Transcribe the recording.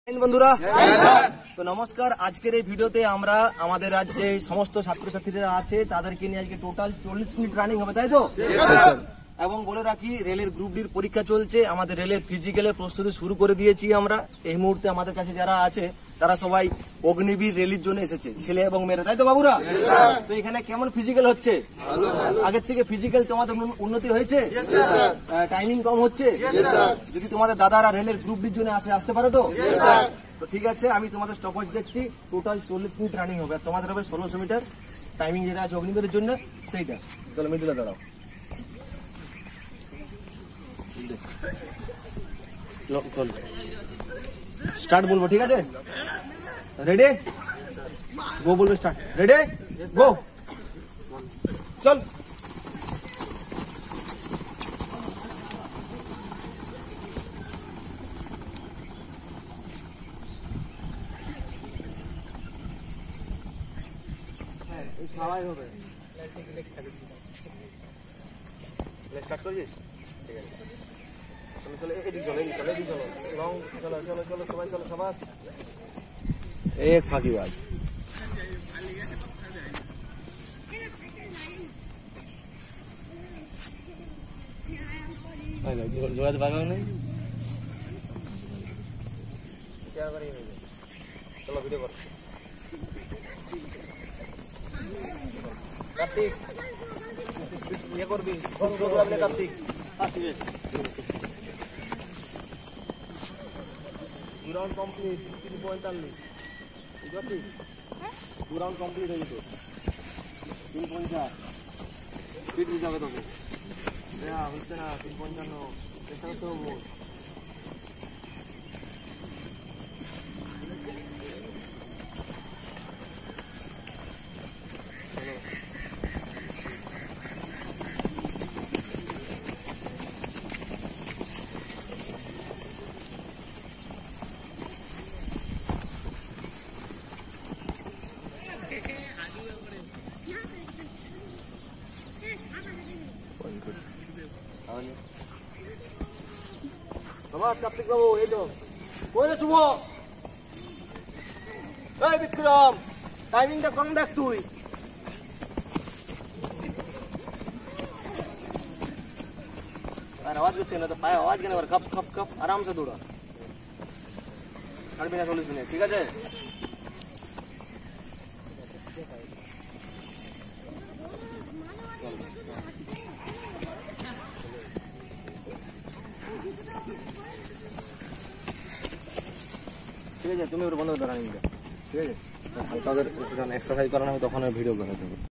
বন্ধুরা তো নমস্কার। আজকের এই ভিডিওতে আমরা আমাদের রাজ্যে সমস্ত ছাত্রছাত্রীরা আছে তাদেরকে নিয়ে আজকে টোটাল 40 মিনিট রানিং হবে, তাই তো? এবং বলে রাখি রেলের গ্রুপ ডির পরীক্ষা চলছে, আমাদের রেলের ফিজিক্যালের প্রস্তুতি শুরু করে দিয়েছি আমরা। এই মুহূর্তে আমাদের কাছে যারা আছে তারা সবাই অগ্নিবীর রেলির জন্য এসেছে, ছেলে এবং মেয়েরা, তাই তো বাবুরা? তো এখানে কেমন ফিজিক্যাল হচ্ছে? আগের থেকে ফিজিক্যাল তোমাদের উন্নতি হয়েছে? টাইমিং কম হচ্ছে? যদি তোমাদের দাদারা রেলের গ্রুপ ডির জন্য আসতে পারো তো? তো ঠিক আছে, আমি তোমাদের স্টপওয়াচ দেখছি। টোটাল 40 মিনিট রানিং হবে, আর তোমাদের হবে 1600 মিটার। টাইমিং যেটা আছে অগ্নিবীরের জন্য সেইটা। চলো মিডিলে দাঁড়াও, স্টার্ট বলবো, ঠিক আছে? রেডি গো বলবো, স্টার্ট রেডি গো, চল। খাওয়াই হবে, স্টার্ট করেছিস? ঠিক আছে, চলো চলো, এদিক চলো, এদিক চলো, এদিক চলো, লং চলো চলো চলো, সবাই চলো, সবাই এক ফাঁকিবাজ। জোগাতে পারবে না, চলো ভিডিও করো। কার্তিক ইয়ে করবি, কার্তিক রাউন্ড কমপ্লিট, 3:45, বুঝতে? 2 রাউন্ড কমপ্লিট হয়ে যেত, 3:50 স্পিড দিতে হবে তোকে। হচ্ছে না 3:55, চেষ্টা করতে হবে। কার্তিক বাবু, এই তো কইলে শুভ। এই বিক্রম, টাইমিংটা কম দেখ তুই। आवाज कुछ ना तो पाए आवाज के ना, कप कप कप आराम से दौड़ा, हर बिना 40 मिनट, ठीक है? ঠিক আছে, তুমি ওটা বন্ধ করে দাঁড়ানি, ঠিক আছে? হালকা ওদের এক্সারসাইজ করানো হবে, তখন ভিডিও করা যাবে।